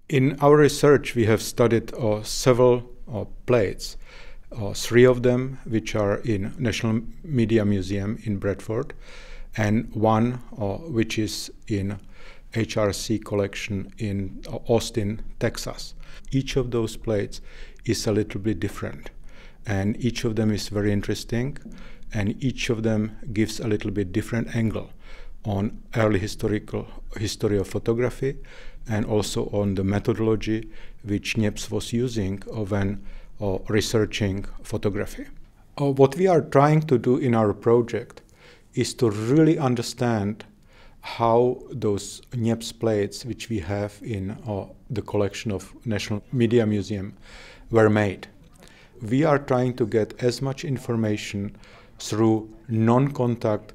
In our research, we have studied several plates, three of them which are in National Media Museum in Bradford, and one which is in HRC collection in Austin, Texas. Each of those plates is a little bit different, and each of them is very interesting, and each of them gives a little bit different angle on early history of photography, and also on the methodology which Niepce was using when researching photography. What we are trying to do in our project is to really understand how those Niepce plates, which we have in the collection of National Media Museum, were made. We are trying to get as much information through non-contact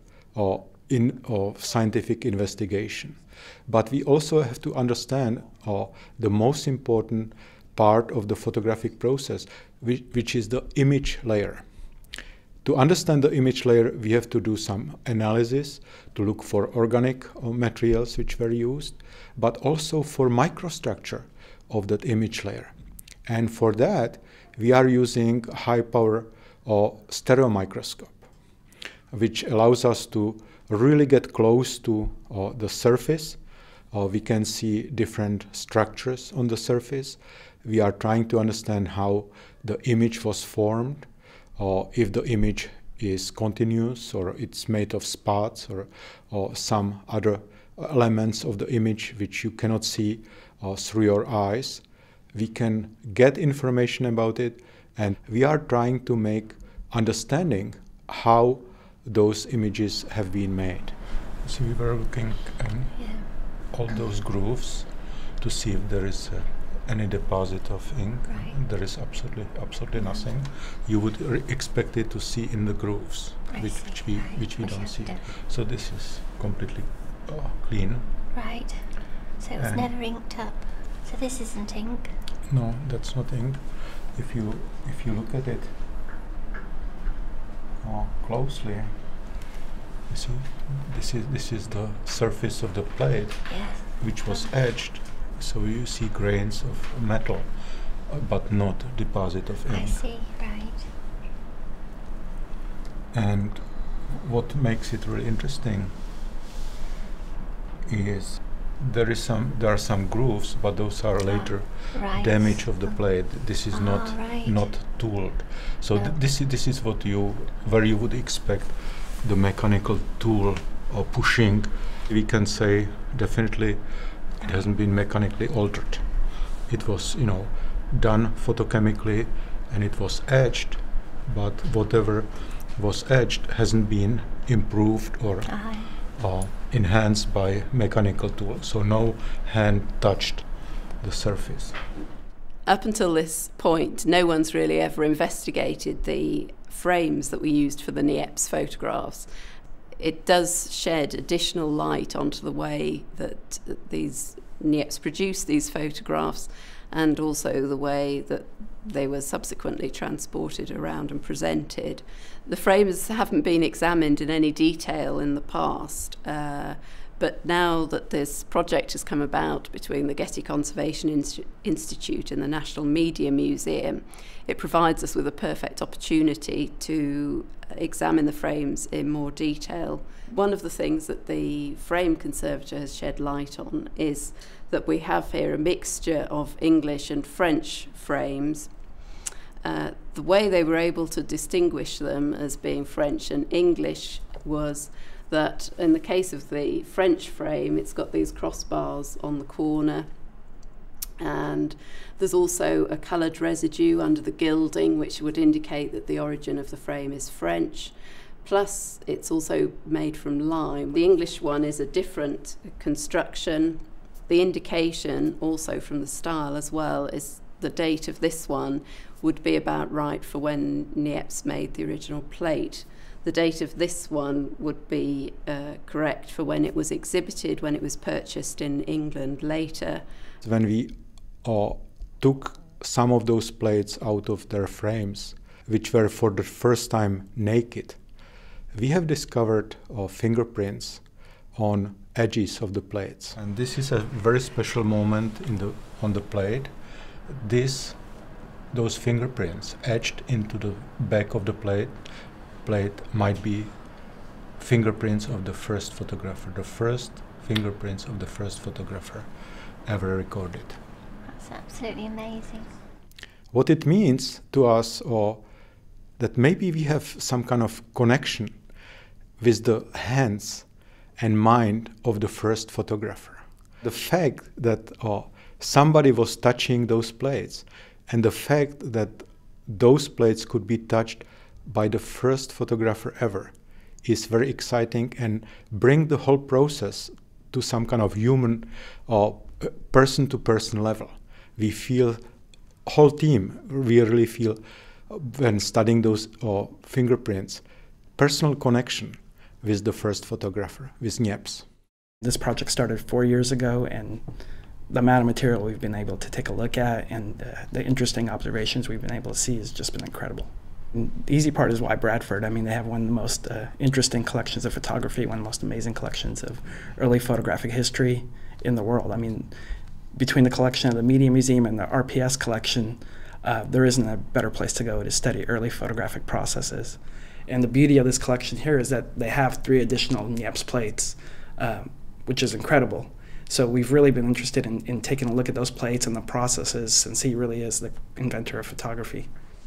scientific investigation. But we also have to understand the most important part of the photographic process, which is the image layer. To understand the image layer, we have to do some analysis to look for organic materials which were used, but also for microstructure of that image layer. And for that, we are using high-power stereo microscope, which allows us to really get close to the surface. We can see different structures on the surface. We are trying to understand how the image was formed, if the image is continuous or it's made of spots or some other elements of the image which you cannot see through your eyes. We can get information about it, and we are trying to make understanding how those images have been made. So we were looking at all those grooves to see if there is any deposit of ink. Right. There is absolutely nothing. You would expect it to see in the grooves, which we don't see. So this is completely clean. Right. So it's never inked up. So this isn't ink. No, that's not ink. If you look at it closely, you see this is the surface of the plate, yes, which was etched. So you see grains of metal, but not deposit of ink. I see, right. And what makes it really interesting is there are some grooves, but those are later damage of the plate. This is not tooled. So this is where you would expect the mechanical tool or pushing. We can say definitely it hasn't been mechanically altered. It was, done photochemically, and it was etched, but whatever was etched hasn't been improved or enhanced by mechanical tools. So no hand touched the surface. Up until this point, no one's really ever investigated the frames that we used for the Niepce photographs. It does shed additional light onto the way that these Niepce produced these photographs, and also the way that they were subsequently transported around and presented. The frames haven't been examined in any detail in the past, but now that this project has come about between the Getty Conservation Institute and the National Media Museum, it provides us with a perfect opportunity to examine the frames in more detail. One of the things that the frame conservator has shed light on is that we have here a mixture of English and French frames. The way they were able to distinguish them as being French and English was that in the case of the French frame, it's got these crossbars on the corner, and there's also a coloured residue under the gilding which would indicate that the origin of the frame is French. Plus it's also made from lime. The English one is a different construction. The indication also from the style as well is the date of this one would be about right for when Niepce made the original plate. The date of this one would be correct for when it was exhibited, when it was purchased in England later. When we took some of those plates out of their frames, which were for the first time naked, we have discovered fingerprints on edges of the plates. And this is a very special moment on the plate. Those fingerprints etched into the back of the plate might be fingerprints of the first photographer, the first fingerprints of the first photographer ever recorded. That's absolutely amazing. What it means to us, or that maybe we have some kind of connection with the hands and mind of the first photographer. The fact that somebody was touching those plates, and the fact that those plates could be touched by the first photographer ever, is very exciting and bring the whole process to some kind of human or person-to-person level. We feel, whole team, we really feel when studying those fingerprints, personal connection with the first photographer, with Niepce. This project started 4 years ago, and the amount of material we've been able to take a look at and the interesting observations we've been able to see has just been incredible. And the easy part is why Bradford. I mean, they have one of the most interesting collections of photography, one of the most amazing collections of early photographic history in the world. I mean, between the collection of the Media Museum and the RPS collection, there isn't a better place to go to study early photographic processes. And the beauty of this collection here is that they have 3 additional Niepce plates, which is incredible. So we've really been interested in taking a look at those plates and the processes, since he really is the inventor of photography.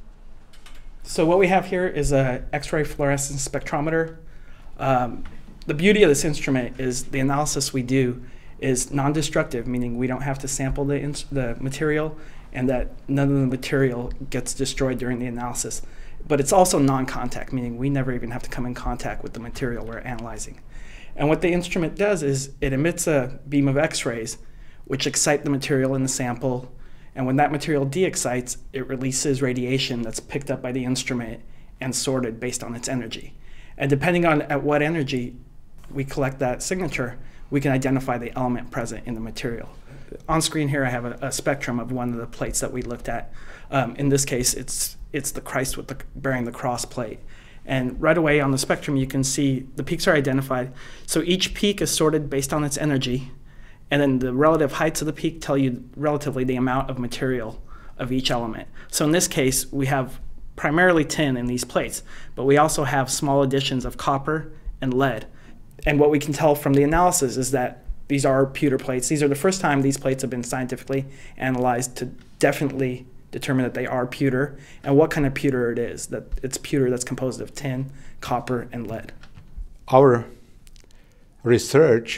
So what we have here is an X-ray fluorescence spectrometer. The beauty of this instrument is the analysis we do is non-destructive, meaning we don't have to sample the material, and that none of the material gets destroyed during the analysis. But it's also non-contact, meaning we never even have to come in contact with the material we're analyzing. And what the instrument does is it emits a beam of X-rays which excite the material in the sample, and when that material de-excites, it releases radiation that's picked up by the instrument and sorted based on its energy. And depending on at what energy we collect that signature, we can identify the element present in the material. On screen here I have a spectrum of one of the plates that we looked at. In this case, it's the Christ bearing the cross plate. And right away on the spectrum you can see the peaks are identified. So each peak is sorted based on its energy, and then the relative heights of the peak tell you relatively the amount of material of each element. So in this case we have primarily tin in these plates, but we also have small additions of copper and lead. And what we can tell from the analysis is that these are pewter plates. These are the first time these plates have been scientifically analyzed to definitely determine that they are pewter, and what kind of pewter it is, that it's pewter that's composed of tin, copper, and lead. Our research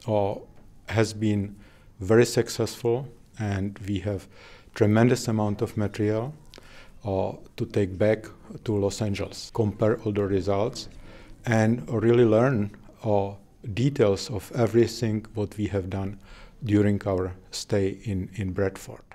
has been very successful, and we have tremendous amount of material to take back to Los Angeles, compare all the results, and really learn details of everything what we have done during our stay in Bradford.